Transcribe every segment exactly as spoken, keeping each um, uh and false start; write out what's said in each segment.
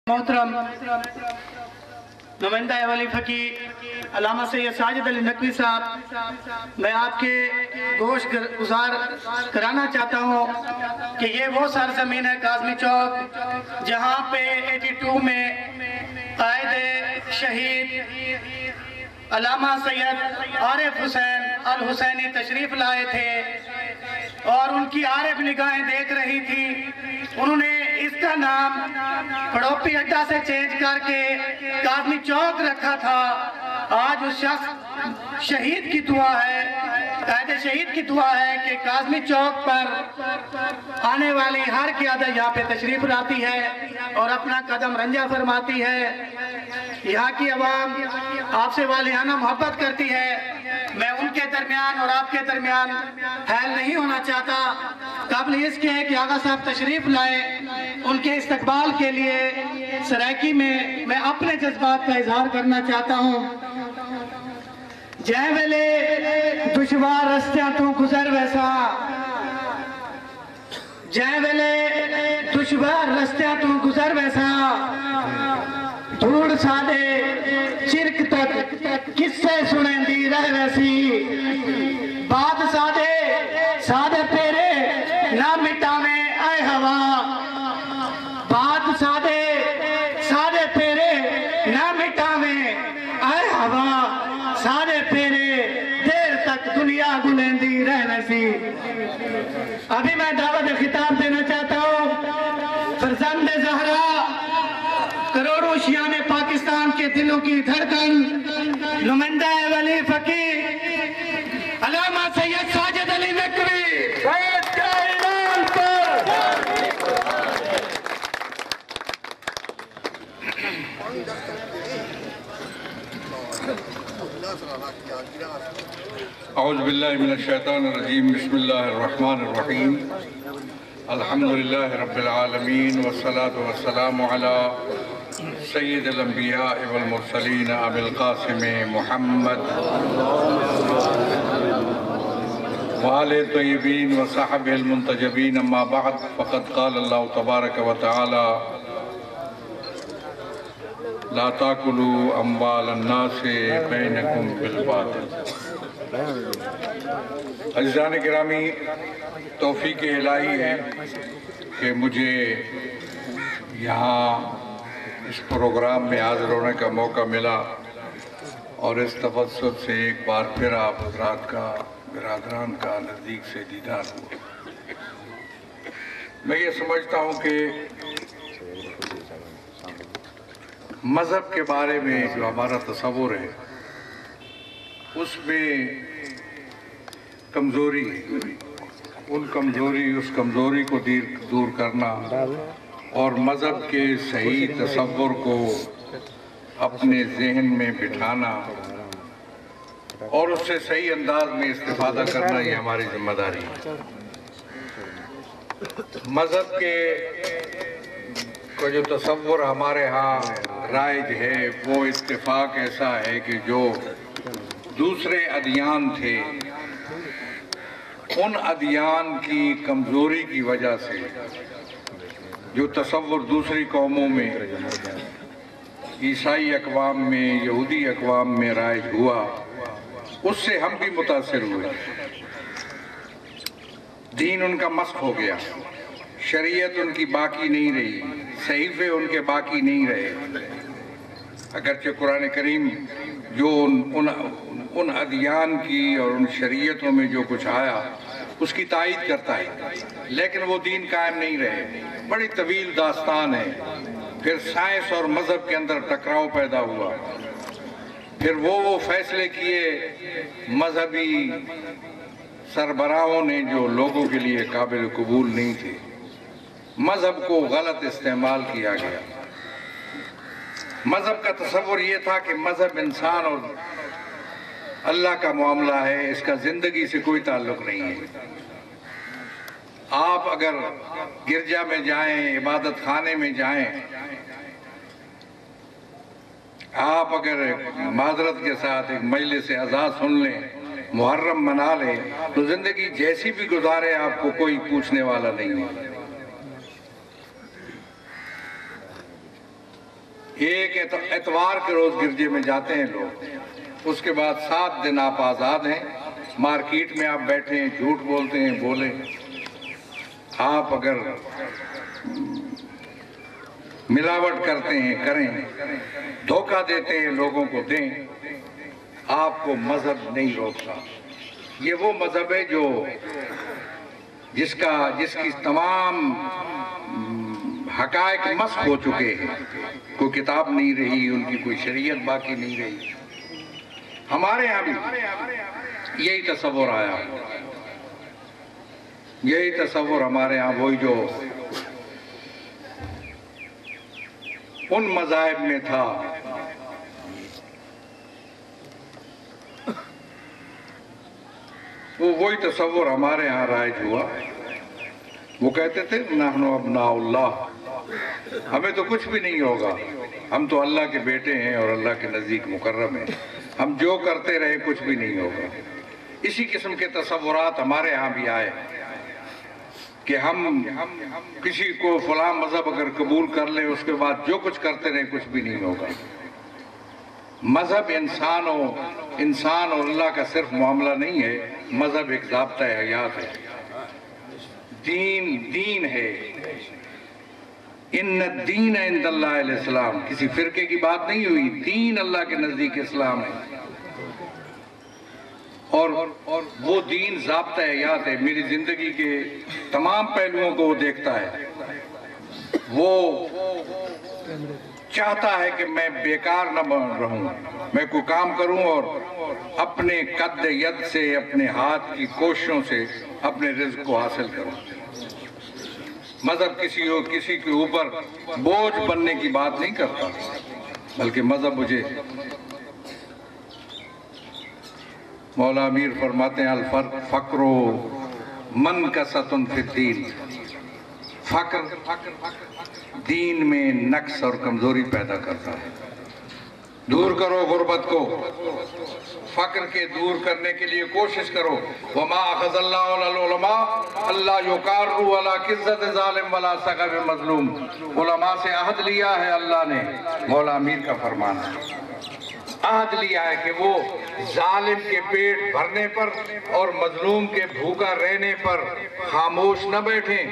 محترم نمائندہ ولی فقیہ علامہ سید ساجد علی نقوی صاحب، میں آپ کے گوش گزار کرانا چاہتا ہوں کہ یہ وہ سرزمین ہے کاظمی چوک جہاں پہ اٹھاسی میں قائد شہید علامہ سید عارف حسین الحسینی تشریف لائے تھے اور ان کی عارف نگاہیں دیکھ رہی تھی۔ انہوں نے اس کا نام پڑوپی اڈا سے چینج کر کے کاظمی چوک رکھا تھا۔ آج اس شخص شہید کی دعا ہے، قائد شہید کی دعا ہے کہ کاظمی چوک پر آنے والی ہر قیادت یہاں پہ تشریف لاتی ہے اور اپنا قدم رنجہ فرماتی ہے۔ یہاں کی عوام آپ سے والیانہ محبت کرتی ہے۔ میں ان کے درمیان اور آپ کے درمیان حائل نہیں ہونا چاہتا۔ قبل اس کے کہ آغا صاحب تشریف لائے، ان کے استقبال کے لیے سرائکی میں میں اپنے جذبات کا اظہار کرنا چاہتا ہوں۔ جے ویلے دشوار رستیاں تو گزر ویسا، جے ویلے دشوار رستیاں تو گزر ویسا، دھوڑ سادے چرک تک کسے سنیں دی رہ ویسی، بات سادے سادے پیرے نہ مٹاویں اے ہوا، بات سادے سادے پیرے نہ مٹاویں اے ہوا، سادے پیرے دیر تک دنیا گلندی رہ ویسی۔ ابھی میں دعوت خطاب دینا چاہتا ہوں فرزند زہرا، کروڑوں شیعان پاکستان کے دلوں کی دھڑکن، نمائندہ ولی فقیہ علامہ سید ساجد علی نقوی سید کے اعلان پر۔ اعوذ باللہ من الشیطان الرجیم، بسم اللہ الرحمن الرحیم، الحمدللہ رب العالمین والصلاة والسلام علی سید الانبیاء والمرسلین ابی القاسم محمد وآل طیبین وصحب المنتجبین، اما بعد فقد قال اللہ تبارک و تعالی لا تاکلوا اموال الناس بینکم بالباطل۔ عزیزان گرامی، توفیق الہی ہے کہ مجھے یہاں اس پروگرام میں حاضر ہونے کا موقع ملا اور اس تفسد سے ایک بار پھر آپ حضرات کا، برادران کا نزدیک سے دیدار ہوا۔ میں یہ سمجھتا ہوں کہ مذہب کے بارے میں جو ہمارا تصور ہے اس میں کمزوری ہے، ان کمزوری اس کمزوری کو دور کرنا اور مذہب کے صحیح تصور کو اپنے ذہن میں بٹھانا اور اس سے صحیح انداز میں استفادہ کرنا یہ ہماری ذمہ داری ہے۔ مذہب کے کو جو تصور ہمارے ہاں رائج ہے وہ اتفاق ایسا ہے کہ جو دوسرے ادیان تھے ان ادیان کی کمزوری کی وجہ سے جو تصور دوسری قوموں میں، عیسائی اقوام میں، یہودی اقوام میں رائج ہوا، اس سے ہم بھی متاثر ہوئے۔ دین ان کا مسخ ہو گیا، شریعت ان کی باقی نہیں رہی، صحیفے ان کے باقی نہیں رہے۔ اگرچہ قرآن کریم جو ان, ان, ان ادیان کی اور ان شریعتوں میں جو کچھ آیا اس کی تائید کرتا ہے، لیکن وہ دین قائم نہیں رہے۔ بڑی طویل داستان ہے۔ پھر سائنس اور مذہب کے اندر ٹکراؤ پیدا ہوا، پھر وہ وہ فیصلے کیے مذہبی سربراہوں نے جو لوگوں کے لیے قابل قبول نہیں تھے۔ مذہب کو غلط استعمال کیا گیا۔ مذہب کا تصور یہ تھا کہ مذہب انسان اور اللہ کا معاملہ ہے، اس کا زندگی سے کوئی تعلق نہیں ہے۔ آپ اگر گرجا میں جائیں، عبادت خانے میں جائیں، آپ اگر معذرت کے ساتھ ایک مجلس عزا سن لیں، محرم منا لیں، تو زندگی جیسی بھی گزارے آپ کو کوئی پوچھنے والا نہیں ہے۔ ایک اتوار کے روز گرجے میں جاتے ہیں لوگ، اس کے بعد سات دن آپ آزاد ہیں، مارکیٹ میں آپ بیٹھے ہیں، جھوٹ بولتے ہیں، بولیں۔ آپ اگر ملاوٹ کرتے ہیں کریں، دھوکہ دیتے ہیں لوگوں کو دیں، آپ کو مذہب نہیں روکتا۔ یہ وہ مذہب ہے جو جس کا جس کی تمام حقائق مسخ ہو چکے ہیں، کوئی کتاب نہیں رہی، ان کی کوئی شریعت باقی نہیں رہی۔ ہمارے یہاں بھی یہی تصور آیا، یہی تصور ہمارے ہاں، وہی جو ان مذاہب میں تھا، وہ وہی تصور ہمارے ہاں رائج ہوا۔ وہ کہتے تھے نحن ابناء اللہ، ہمیں تو کچھ بھی نہیں ہوگا، ہم تو اللہ کے بیٹے ہیں اور اللہ کے نزدیک مکرم ہیں، ہم جو کرتے رہے کچھ بھی نہیں ہوگا۔ اسی قسم کے تصورات ہمارے ہاں بھی آئے کہ ہم کسی کو فلاں مذہب اگر قبول کر لیں، اس کے بعد جو کچھ کرتے رہے کچھ بھی نہیں ہوگا۔ مذہب انسان و انسان اور اللہ کا صرف معاملہ نہیں ہے، مذہب ایک ضابطہ حیات ہے، دین دین ہے۔ ان الدین عند اللہ الاسلام، کسی فرقے کی بات نہیں ہوئی، دین اللہ کے نزدیک اسلام ہے، اور وہ دین ضابطہ حیات ہے۔ میری زندگی کے تمام پہلوؤں کو وہ دیکھتا ہے، وہ چاہتا ہے کہ میں بیکار نہ رہوں، میں کوئی کام کروں اور اپنے قد ید سے، اپنے ہاتھ کی کوششوں سے اپنے رزق کو حاصل کروں۔ مذہب کسی ہو کسی کے اوپر بوجھ بننے کی بات نہیں کرتا، بلکہ مذہب مجھے، مولا امیر فرماتے ہیں الفرق فقر منکسۃ فی الدین، فقر دین میں نقص اور کمزوری پیدا کرتا ہے۔ دور کرو غربت کو، فقر کے دور کرنے کے لیے کوشش کرو۔ وما اخذ اللہ علی العلماء اللہ یقاروا علی قزۃ ظالم ولا سغب مظلوم، علماء سے عہد لیا ہے اللہ نے، مولا امیر کا فرمان ہے، عہد لیا ہے کہ وہ ظالم کے پیٹ بھرنے پر اور مظلوم کے بھوکا رہنے پر خاموش نہ بیٹھیں۔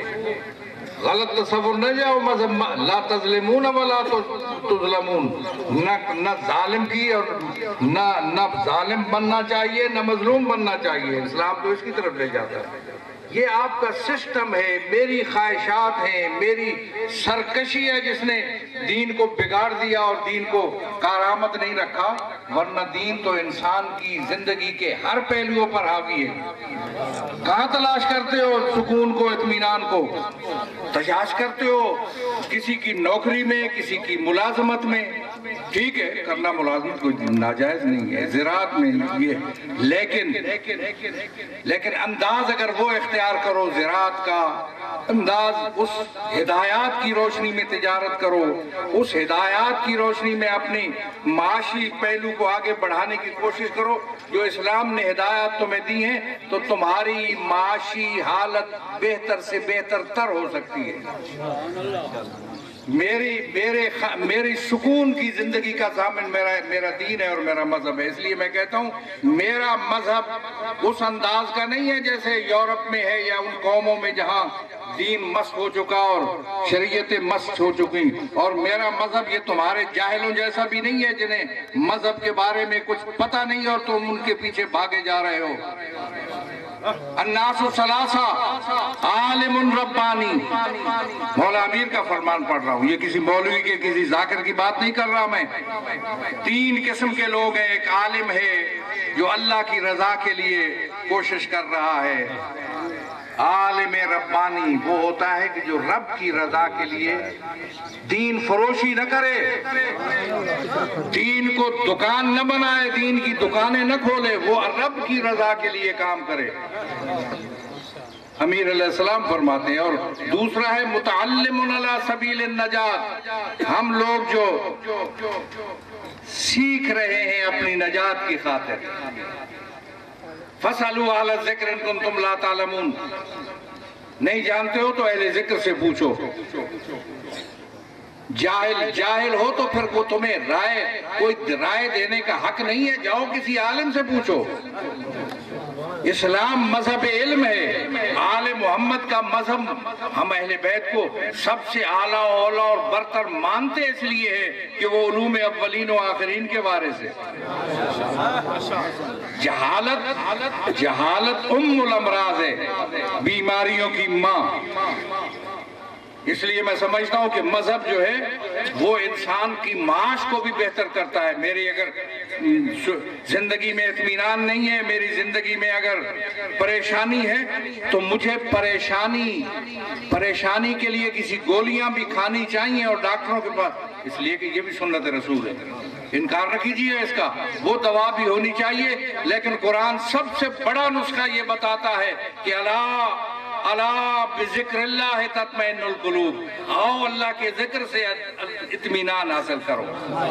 غلط تصور نہ جاؤ مذہب، لا تظلمون ولا تظلمون، نہ ظالم کی اور نہ ظالم بننا چاہیے نہ مظلوم بننا چاہیے، اسلام تو اس کی طرف لے جاتا ہے۔ یہ آپ کا سسٹم ہے، میری خواہشات ہیں، میری سرکشی ہے جس نے دین کو بگاڑ دیا اور دین کو کارآمد نہیں رکھا، ورنہ دین تو انسان کی زندگی کے ہر پہلوؤں پر حاوی ہے۔ کہاں تلاش کرتے ہو سکون کو، اطمینان کو؟ تلاش کرتے ہو کسی کی نوکری میں، کسی کی ملازمت میں، ٹھیک ہے کرنا ملازمت کوئی ناجائز نہیں ہے، زراعت میں یہ، لیکن لیکن انداز اگر وہ اختیار کرو زراعت کا، انداز اس ہدایات کی روشنی میں تجارت کرو، اس ہدایات کی روشنی میں اپنی معاشی پہلو کو آگے بڑھانے کی کوشش کرو جو اسلام نے ہدایات تمہیں دی ہیں، تو تمہاری معاشی حالت بہتر سے بہتر تر ہو سکتی ہے۔ میری میرے میری سکون کی زندگی کا ضامن میرا میرا دین ہے اور میرا مذہب ہے، اس لیے میں کہتا ہوں میرا مذہب اس انداز کا نہیں ہے جیسے یورپ میں ہے یا ان قوموں میں جہاں دین مست ہو چکا اور شریعتیں مست ہو چکی، اور میرا مذہب یہ تمہارے جاہلوں جیسا بھی نہیں ہے جنہیں مذہب کے بارے میں کچھ پتہ نہیں اور تم ان کے پیچھے بھاگے جا رہے ہو۔ الناس ثلاثہ عالم ربانی، مولا امیر کا فرمان پڑھ رہا ہوں، یہ کسی مولوی کے کسی ذاکر کی بات نہیں کر رہا میں۔ تین قسم کے لوگ ہیں، ایک عالم ہے جو اللہ کی رضا کے لیے کوشش کر رہا ہے، عالم ربانی وہ ہوتا ہے کہ جو رب کی رضا کے لیے دین فروشی نہ کرے، دین کو دکان نہ بنائے، دین کی دکانیں نہ کھولے، وہ رب کی رضا کے لیے کام کرے، امیر علیہ السلام فرماتے ہیں۔ اور دوسرا ہے متعلم علی سبیل النجات، ہم لوگ جو سیکھ رہے ہیں اپنی نجات کی خاطر، فَاسْأَلُوا أَهْلَ الذِّكْرِ إِن كُنتُمْ لَا تَعْلَمُونَ، نہیں جانتے ہو تو اہل ذکر سے پوچھو۔ جاہل جاہل ہو تو پھر وہ تمہیں رائے کوئی رائے دینے کا حق نہیں ہے، جاؤ کسی عالم سے پوچھو۔ اسلام مذہب علم ہے، آل محمد کا مذہب ہم اہل بیت کو سب سے اعلیٰ اولا اور برتر مانتے اس لیے ہے کہ وہ علوم اولین و آخرین کے وارث ہے۔ جہالت جہالت ام الامراض ہے، بیماریوں کی ماں۔ اس لیے میں سمجھتا ہوں کہ مذہب جو ہے وہ انسان کی معاش کو بھی بہتر کرتا ہے۔ میری اگر زندگی میں اطمینان نہیں ہے، میری زندگی میں اگر پریشانی ہے تو مجھے پریشانی پریشانی کے لیے کسی گولیاں بھی کھانی چاہیے اور ڈاکٹروں کے پاس، اس لیے کہ یہ بھی سنت رسول ہے، انکار نہ کیجیے اس کا، وہ دوا بھی ہونی چاہیے۔ لیکن قرآن سب سے بڑا نسخہ یہ بتاتا ہے کہ اللہ الا بذکر اللہ تطمئن القلوب، آؤ اللہ کے ذکر سے اطمینان حاصل کرو۔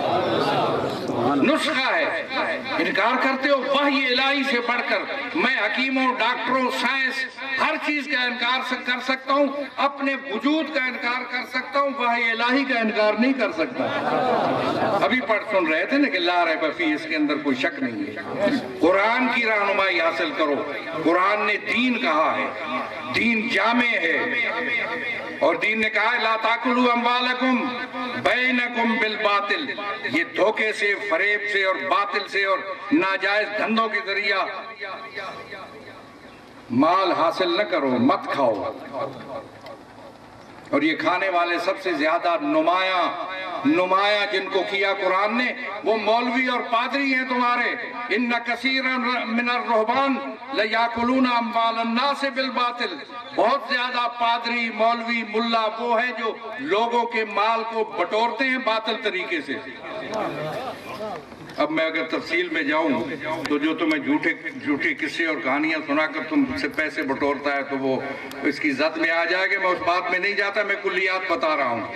نسخہ ہے، انکار کرتے ہو وحی الہی سے بڑھ کر۔ میں حکیموں، ڈاکٹروں، سائنس ہر چیز کا انکار کر سکتا ہوں، اپنے وجود کا انکار کر سکتا ہوں، وحی الہی کا انکار نہیں کر سکتا۔ ابھی پڑھ سن رہے تھے نا کہ لا ریب فیہ، اس کے اندر کوئی شک نہیں ہے۔ قرآن کی رہنمائی حاصل کرو۔ قرآن نے دین کہا ہے، دین جامع ہے، اور دین نے کہا ہے لا تاکلوا اموالکم بینکم بالباطل، یہ دھوکے سے، فریب سے اور باطل سے اور ناجائز دھندوں کے ذریعہ مال حاصل نہ کرو، مت کھاؤ۔ اور یہ کھانے والے سب سے زیادہ نمایاں نمایاں جن کو کیا قرآن نے وہ مولوی اور پادری ہیں تمہارے۔ ان کثیرا من الرہبان لیاکلون اموال الناس بالباطل، بہت زیادہ پادری، مولوی، ملا وہ ہیں جو لوگوں کے مال کو بٹورتے ہیں باطل طریقے سے۔ اب میں اگر تفصیل میں جاؤں تو جو تمہیں جھوٹے جھوٹے قصے اور کہانیاں سنا کر تم سے پیسے بٹورتا ہے تو وہ اس کی زد میں آ جائے گا، میں اس بات میں نہیں جاتا، میں کلیات بتا رہا ہوں۔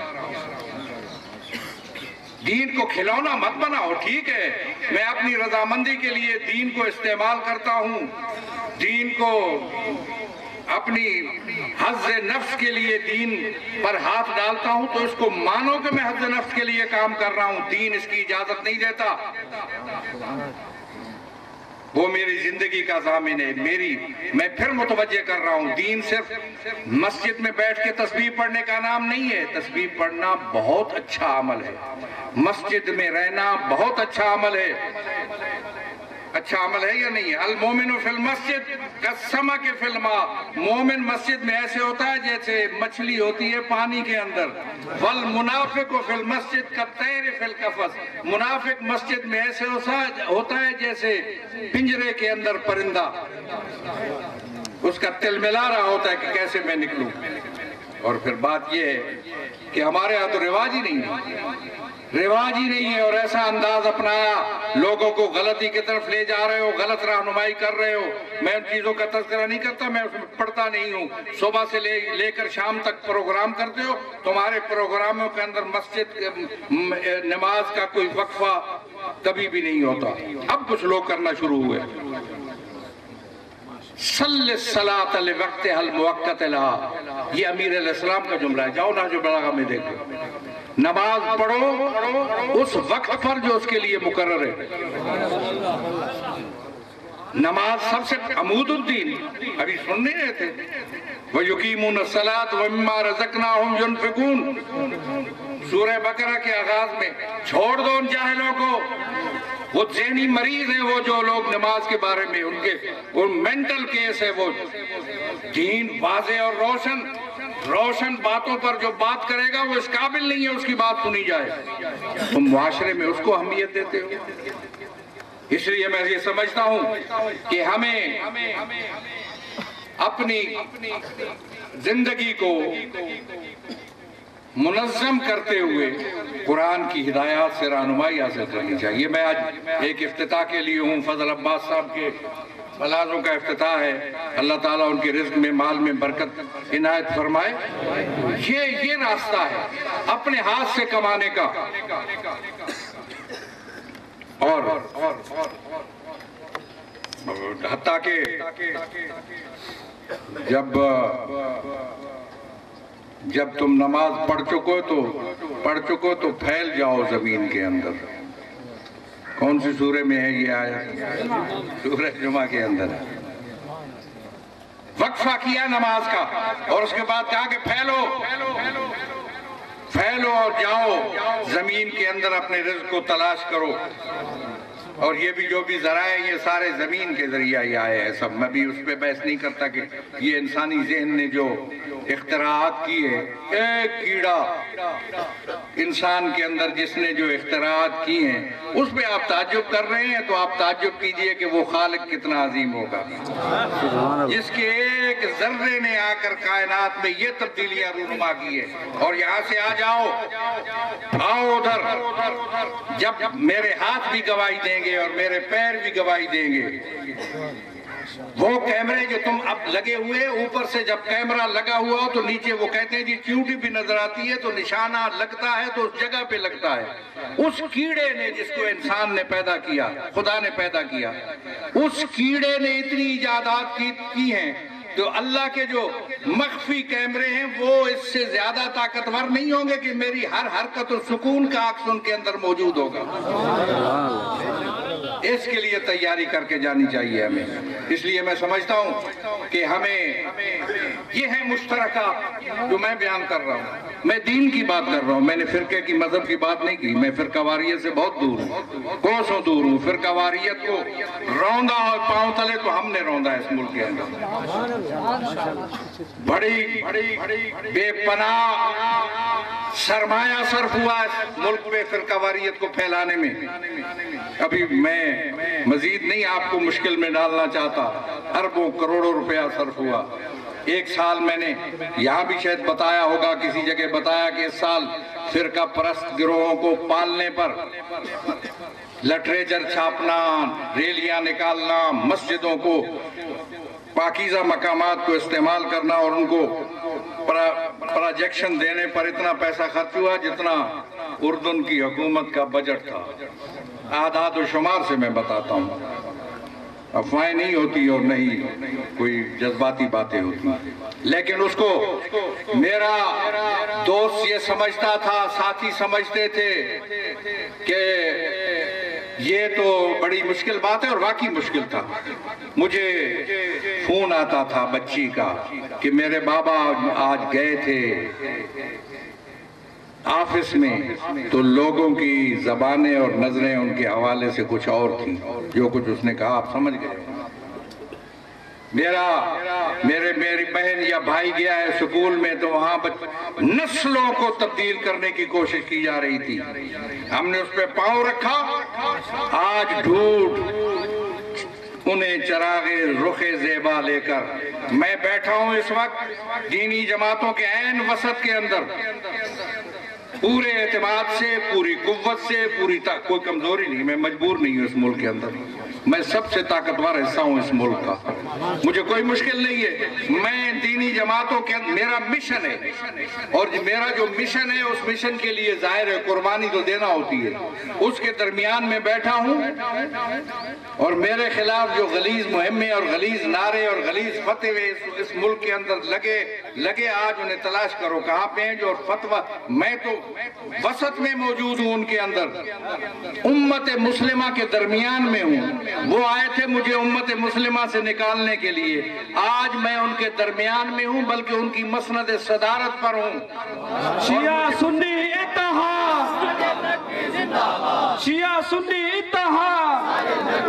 دین کو کھلونا مت بناؤ، ٹھیک ہے، میں اپنی رضامندی کے لیے دین کو استعمال کرتا ہوں، دین کو اپنی حظ نفس کے لیے دین پر ہاتھ ڈالتا ہوں تو اس کو مانو کہ میں حظ نفس کے لیے کام کر رہا ہوں، دین اس کی اجازت نہیں دیتا۔ وہ میری زندگی کا ضامن ہے، میری میں پھر متوجہ کر رہا ہوں، دین صرف مسجد میں بیٹھ کے تسبیح پڑھنے کا نام نہیں ہے۔ تسبیح پڑھنا بہت اچھا عمل ہے، مسجد میں رہنا بہت اچھا عمل ہے۔ اچھا عمل ہے یا نہیں ہے؟ المومن فی المسجد کالسمک فی الماء، مومن مسجد میں ایسے ہوتا ہے جیسے مچھلی ہوتی ہے پانی کے اندر۔ والمنافق فی المسجد کالطیر فی القفص، منافق مسجد میں ایسے ہوتا ہے جیسے پنجرے کے اندر پرندہ، اس کا تل ملا رہا ہوتا ہے کہ کیسے میں نکلوں۔ اور پھر بات یہ ہے کہ ہمارے ہاں تو رواج ہی نہیں ہے، رواج ہی نہیں ہے، اور ایسا انداز اپنایا، لوگوں کو غلطی کی طرف لے جا رہے ہو، غلط رہنمائی کر رہے ہو۔ میں ان چیزوں کا تذکرہ نہیں کرتا، میں اس میں پڑھتا نہیں ہوں۔ صبح سے لے لے کر شام تک پروگرام کرتے ہو، تمہارے پروگراموں کے اندر مسجد نماز کا کوئی وقفہ کبھی بھی نہیں ہوتا۔ اب کچھ لوگ کرنا شروع ہوئے۔ صلی الصلاۃ لوقتها المؤقت لها، یہ امیر علیہ السلام کا جملہ ہے، جاؤ نہج البلاغہ میں دیکھو۔ نماز پڑھو اس وقت پر جو اس کے لیے مقرر ہے۔ نماز سب سے عمود الدین، ابھی سن نہیں رہے تھے، وَيُقِيمُونَ الصَّلَاةَ وَمِمَّا رَزَقْنَاهُمْ يُنْفِقُونَ، سورہ بقرہ کے آغاز میں۔ چھوڑ دو ان جاہلوں کو، وہ ذہنی مریض ہیں، وہ جو لوگ نماز کے بارے میں ان کے وہ مینٹل کیس ہے۔ وہ دین واضح اور روشن روشن باتوں پر جو بات کرے گا وہ اس قابل نہیں ہے اس کی بات سنی جائے، تم معاشرے میں اس کو اہمیت دیتے ہو۔ اس لیے میں یہ سمجھتا ہوں کہ ہمیں اپنی زندگی کو منظم کرتے ہوئے قرآن کی ہدایات سے رہنمائی حاصل کرنی چاہیے۔ میں آج ایک افتتاح کے لیے ہوں، فضل عباس صاحب کے ملازوں کا افتتاح ہے، اللہ تعالیٰ ان کے رزق میں مال میں برکت عنایت فرمائے۔ یہ یہ راستہ ہے اپنے ہاتھ سے کمانے کا۔ اور حتیٰ کہ جب جب تم نماز پڑھ چکو تو پڑھ چکو تو پھیل جاؤ زمین کے اندر. کون سی سورہ میں ہے یہ آیت؟ سورہ جمعہ کے اندر ہے. وقفہ کیا نماز کا اور اس کے بعد کہا کہ پھیلو پھیلو اور جاؤ زمین کے اندر اپنے رزق کو تلاش کرو. اور یہ بھی جو بھی ذرائع یہ سارے زمین کے ذریعہ ہی آئے ہیں سب. میں بھی اس پہ بحث نہیں کرتا کہ یہ انسانی ذہن نے جو اختراعات کی ہے. ایک کیڑا انسان کے اندر جس نے جو اختراعات کی ہیں اس پہ آپ تعجب کر رہے ہیں تو آپ تعجب کیجئے کہ وہ خالق کتنا عظیم ہوگا جس کے ایک ذرے نے آ کر کائنات میں یہ تبدیلیاں رونما کی ہے. اور یہاں سے آ جاؤ آؤ ادھر. جب میرے ہاتھ بھی گواہی دیں گے اور میرے پیر بھی گواہی دیں گے. وہ کیمرے جو تم اب لگے ہوئے اوپر سے جب کیمرہ لگا ہوا ہو تو نیچے وہ کہتے ہیں جی چیونٹی بھی نظر آتی ہے تو نشانہ لگتا ہے تو اس جگہ پہ لگتا ہے. اس کیڑے نے جس کو انسان نے پیدا کیا خدا نے پیدا کیا اس کیڑے نے اتنی ایجادات کی ہیں تو اللہ کے جو مخفی کیمرے ہیں وہ اس سے زیادہ طاقتور نہیں ہوں گے کہ میری ہر حرکت و سکون کا عکس ان کے اندر موجود ہوگا. اس کے لیے تیاری کر کے جانی چاہیے ہمیں. اس لیے میں سمجھتا ہوں کہ ہمیں یہ ہے مشترکہ جو میں بیان کر رہا ہوں. میں دین کی بات کر رہا ہوں. میں نے فرقے کی مذہب کی بات نہیں کی. میں فرقہ واریت سے بہت دور ہوں کوسوں دور ہوں. فرقہ واریت کو روندا اور پاؤں تلے تو ہم نے روندا ہے اس ملک کے اندر. بڑی بے پناہ سرمایہ صرف ہوا اس ملک میں فرقہ واریت کو پھیلانے میں. ابھی میں مزید نہیں آپ کو مشکل میں ڈالنا چاہتا. اربوں کروڑوں روپیہ صرف ہوا. ایک سال میں نے یہاں بھی شاید بتایا ہوگا کسی جگہ بتایا کہ اس سال فرقہ پرست گروہوں کو پالنے پر لٹریچر چھاپنا ریلیاں نکالنا مسجدوں کو پاکیزہ مقامات کو استعمال کرنا اور ان کو پروجیکشن دینے پر اتنا پیسہ خرچ ہوا جتنا اردن کی حکومت کا بجٹ تھا. اعداد و شمار سے میں بتاتا ہوں. افواہیں نہیں ہوتی اور نہیں کوئی جذباتی باتیں ہوتی. لیکن اس کو میرا دوست یہ سمجھتا تھا ساتھی سمجھتے تھے کہ یہ تو بڑی مشکل بات ہے اور واقعی مشکل تھا. مجھے فون آتا تھا بچی کا کہ میرے بابا آج گئے تھے آفس میں تو لوگوں کی زبانیں اور نظریں ان کے حوالے سے کچھ اور تھیں. جو کچھ اس نے کہا آپ سمجھ گئے. میرا میرے میری بہن یا بھائی گیا ہے سکول میں تو وہاں نسلوں کو تبدیل کرنے کی کوشش کی جا رہی تھی. ہم نے اس پہ پاؤں رکھا. آج ڈھونڈ انہیں چراغے رخ زیبا لے کر میں بیٹھا ہوں اس وقت دینی جماعتوں کے عین وسط کے اندر پورے اعتماد سے پوری قوت سے پوری کوئی کمزوری نہیں. میں مجبور نہیں ہوں اس ملک کے اندر. میں سب سے طاقتور حصہ ہوں اس ملک کا. مجھے کوئی مشکل نہیں ہے. میں دینی جماعتوں کے میرا مشن ہے اور میرا جو مشن ہے اس مشن کے لیے ظاہر ہے قربانی تو دینا ہوتی ہے. اس کے درمیان میں بیٹھا ہوں اور میرے خلاف جو غلیظ مہمیں اور غلیظ نعرے اور غلیظ فتوے اس ملک کے اندر لگے لگے آج انہیں تلاش کرو کہاں پہ ہیں جو فتویٰ. میں تو وسط میں موجود ہوں ان کے اندر امت مسلمہ کے درمیان میں ہوں. وہ آئے تھے مجھے امت مسلمہ سے نکالنے کے لیے. آج میں ان کے درمیان میں ہوں بلکہ ان کی مسند صدارت پر ہوں. شیعہ سنی اتحاد شیعہ سنی اتحاد.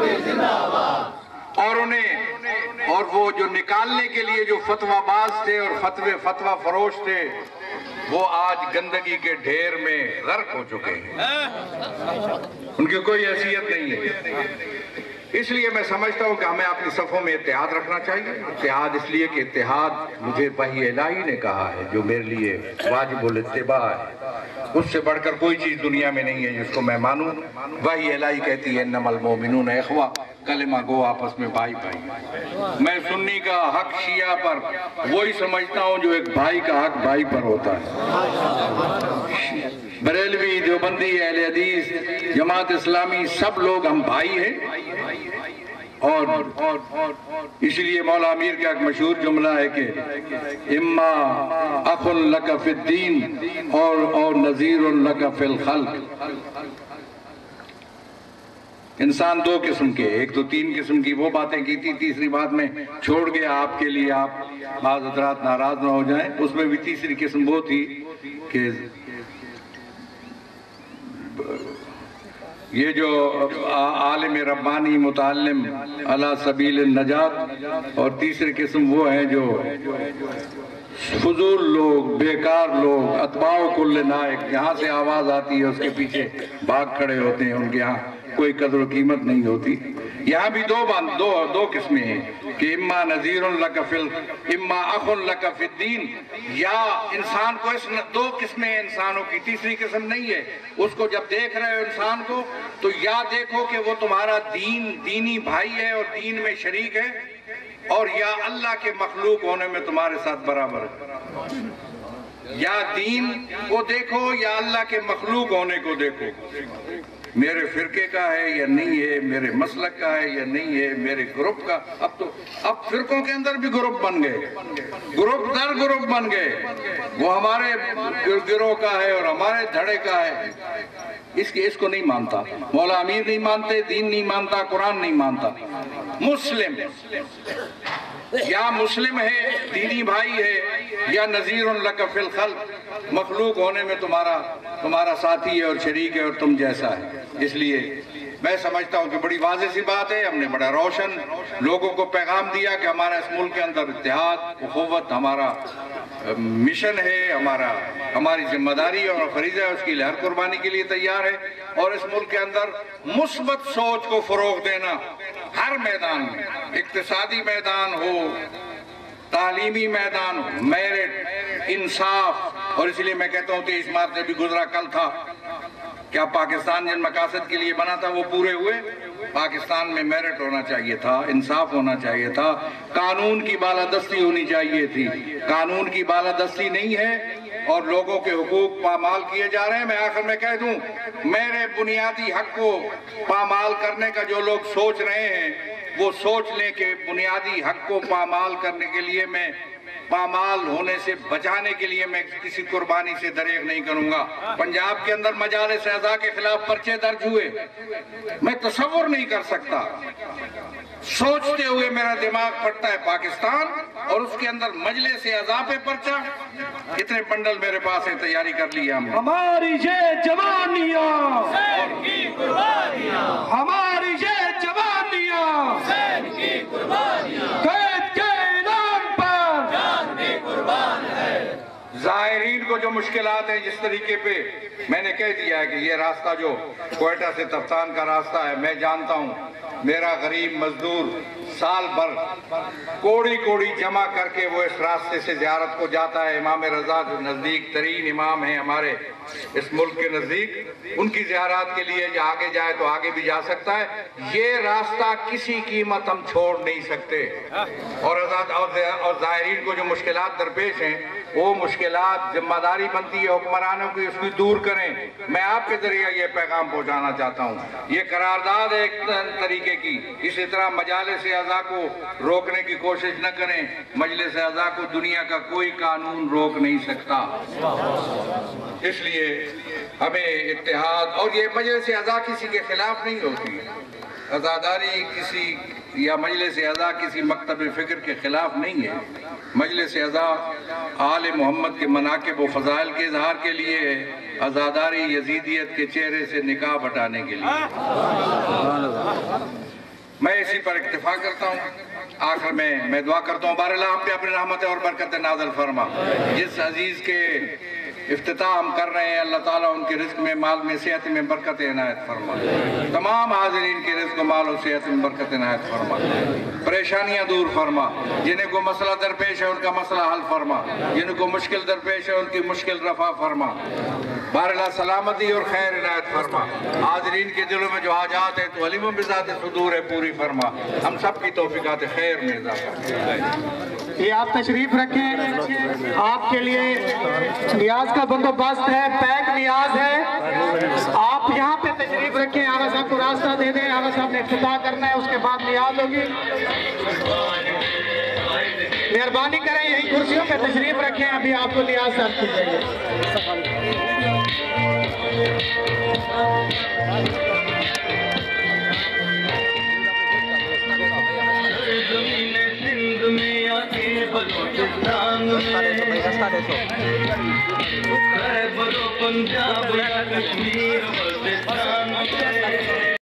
اور انہیں اور وہ جو نکالنے کے لیے جو فتویٰ باز تھے اور فتوے فتویٰ فروش تھے وہ آج گندگی کے ڈھیر میں غرق ہو چکے ہیں. ان کی کوئی حیثیت نہیں ہے. اس لیے میں سمجھتا ہوں کہ ہمیں اپنی صفوں میں اتحاد رکھنا چاہیے. اتحاد اس لیے کہ اتحاد مجھے وحی الہی نے کہا ہے جو میرے لیے واجب الاتباع ہے. اس سے بڑھ کر کوئی چیز دنیا میں نہیں ہے جس کو میں مانوں. وحی الہی کہتی ہے انما المؤمنون اخوہ کلمہ گو آپس میں بھائی بھائی. میں سنی کا حق شیعہ پر وہی سمجھتا ہوں جو ایک بھائی کا حق بھائی پر ہوتا ہے. بریلوی دیوبندی اہل حدیث جماعت اسلامی سب لوگ ہم بھائی ہیں اور اس لیے مولا امیر کا ایک مشہور جملہ ہے کہ اما اخ لک فی الدین اور اور نذیر لک فی الخلق. انسان دو قسم کے، ایک تو تین قسم کی وہ باتیں کی تھی، تیسری بات میں چھوڑ گیا آپ کے لیے، آپ بعض حضرات ناراض نہ ہو جائیں. اس میں بھی تیسری قسم وہ تھی کہ یہ جو عالم ربانی متعلم علی سبیل النجات، اور تیسری قسم وہ ہیں جو فضول لوگ، بیکار لوگ، اتباع کل نائق، جہاں سے آواز آتی ہے اس کے پیچھے بھاگ کھڑے ہوتے ہیں، ان کے ہاں کوئی قدر و قیمت نہیں ہوتی. یہاں بھی دو دو دو قسمیں ہیں کہ اما نذیر لک فی اما اخ لک فی الدین. یا انسان کو اس دو قسمیں ہیں انسانوں کی، تیسری قسم نہیں ہے. اس کو جب دیکھ رہے ہو انسان کو تو یا دیکھو کہ وہ تمہارا دین دینی بھائی ہے اور دین میں شریک ہے، اور یا اللہ کے مخلوق ہونے میں تمہارے ساتھ برابر ہے. یا دین کو دیکھو یا اللہ کے مخلوق ہونے کو دیکھو. میرے فرقے کا ہے یا نہیں ہے، میرے مسلک کا ہے یا نہیں ہے، میرے گروپ کا. اب تو اب فرقوں کے اندر بھی گروپ بن گئے، گروپ در گروپ بن گئے. وہ ہمارے گروہ کا ہے اور ہمارے دھڑے کا ہے. اس کی اس کو نہیں مانتا، مولا امیر نہیں مانتے، دین نہیں مانتا، قرآن نہیں مانتا. مسلم یا مسلم ہے، دینی بھائی ہے، یا نذیر لک فی الخلق، مخلوق ہونے میں تمہارا تمہارا ساتھی ہے اور شریک ہے اور تم جیسا ہے. اس لیے میں سمجھتا ہوں کہ بڑی واضح سی بات ہے. ہم نے بڑا روشن لوگوں کو پیغام دیا کہ ہمارا اس ملک کے اندر اتحاد، اخوت ہمارا مشن ہے، ہمارا ہماری ذمہ داری اور فریضہ ہے، اس کی ہر قربانی کے لیے تیار ہے. اور اس ملک کے اندر مثبت سوچ کو فروغ دینا ہر میدان میں، اقتصادی میدان ہو، تعلیمی میدان ہو، میرٹ، انصاف. اور اس لیے میں کہتا ہوں تیئیس مارچ سے بھی گزرا کل تھا. کیا پاکستان جن مقاصد کے لیے بنا تھا وہ پورے ہوئے؟ پاکستان میں میرٹ ہونا چاہیے تھا، انصاف ہونا چاہیے تھا، قانون کی بالادستی ہونی چاہیے تھی. قانون کی بالادستی نہیں ہے اور لوگوں کے حقوق پامال کیے جا رہے ہیں. میں آخر میں کہہ دوں، میرے بنیادی حق کو پامال کرنے کا جو لوگ سوچ رہے ہیں وہ سوچ لیں کہ بنیادی حق کو پامال کرنے کے لیے میں پامال ہونے سے بچانے کے لیے میں کسی قربانی سے دریغ نہیں کروں گا. پنجاب کے اندر مجالس اعضاء کے خلاف پرچے درج ہوئے، میں تصور نہیں کر سکتا. سوچتے ہوئے میرا دماغ پھٹتا ہے پاکستان اور اس کے اندر مجلس اعضاء پہ پرچہ. اتنے بنڈل میرے پاس ہے، تیاری کر لی ہم نے. ہماری یہ جوانیاں، حسین کی قربانیاں، ہماری یہ جوانیاں، حسین کی قربانیاں، قید کے نام پر جان بھی قربان ہے. زائرین کو جو مشکلات ہیں، جس طریقے پہ میں نے کہہ دیا ہے کہ یہ راستہ جو کوئٹہ سے تفتان کا راستہ ہے، میں جانتا ہوں میرا غریب مزدور سال بھر کوڑی کوڑی جمع کر کے وہ اس راستے سے زیارت کو جاتا ہے. امام رضا جو نزدیک ترین امام ہیں ہمارے اس ملک کے نزدیک، ان کی زیارات کے لیے یا آگے جائے تو آگے بھی جا سکتا ہے. یہ راستہ کسی قیمت ہم چھوڑ نہیں سکتے. اور اور زائرین کو جو مشکلات درپیش ہیں، وہ مشکلات ذمہ داری بنتی ہے حکمرانوں کی، اس کو دور کریں. میں آپ کے ذریعہ یہ پیغام پہنچانا چاہتا ہوں. یہ قرارداد ہے ایک طریقے کی. اسی طرح مجالس اعضاء کو روکنے کی کوشش نہ کریں. مجلس اعضاء کو دنیا کا کوئی قانون روک نہیں سکتا. اس لیے ہمیں اتحاد، اور یہ مجلس اعضاء کسی کے خلاف نہیں ہوتی. عزاداری کسی یا مجلس اعضاء کسی مکتب فکر کے خلاف نہیں ہے. مجلس اعضاء آل محمد کے مناقب و فضائل کے اظہار کے لیے ہے، عزاداری یزیدیت کے چہرے سے نقاب ہٹانے کے لیے. میں اسی پر اکتفا کرتا ہوں. آخر میں میں دعا کرتا ہوں باراللہ ہم پہ اپنی رحمت اور برکت نازل فرما. جس عزیز کے افتتاح ہم کر رہے ہیں، اللہ تعالیٰ ان کے رزق میں، مال میں، صحت میں برکت عنایت فرما. تمام حاضرین کے رزق و مال و صحت میں برکت عنایت فرما. پریشانیاں دور فرما. جنہیں کو مسئلہ درپیش ہے ان کا مسئلہ حل فرما. جنہیں کو مشکل درپیش ہے ان کی مشکل رفع فرما. باراللہ سلامتی اور خیر عنایت فرما. حاضرین کے دلوں میں جو حاجات ہیں تو علیم و بذات صدور ہے پوری فرما. ہم سب کی توفیقات خیر میں اضافہ. یہ آپ تشریف رکھیں. آپ کے لیے نیاز کا بندوبست ہے، پیک نیاز ہے. آپ یہاں پہ تشریف رکھیں. آغا صاحب کو راستہ دے دیں. آغا صاحب نے افتتاح کرنا ہے، اس کے بعد نیاز ہوگی. مہربانی کریں یہی کرسیوں پہ تشریف رکھیں، ابھی آپ کو نیاز ساتھ کی جائے گی. پنجاب یا کشمیر